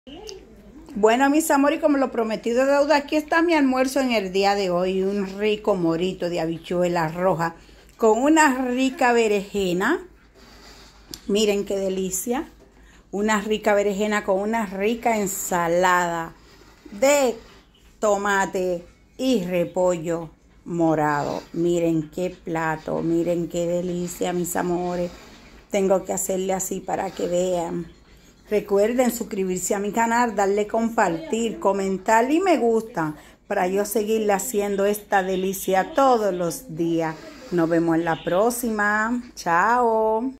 Bueno, mis amores, como lo prometido es deuda, aquí está mi almuerzo en el día de hoy. Un rico morito de habichuela roja con una rica berenjena. Miren qué delicia. Una rica berenjena con una rica ensalada de tomate y repollo morado. Miren qué plato, miren qué delicia, mis amores. Tengo que hacerle así para que vean. Recuerden suscribirse a mi canal, darle compartir, comentar y me gusta para yo seguirle haciendo esta delicia todos los días. Nos vemos en la próxima. Chao.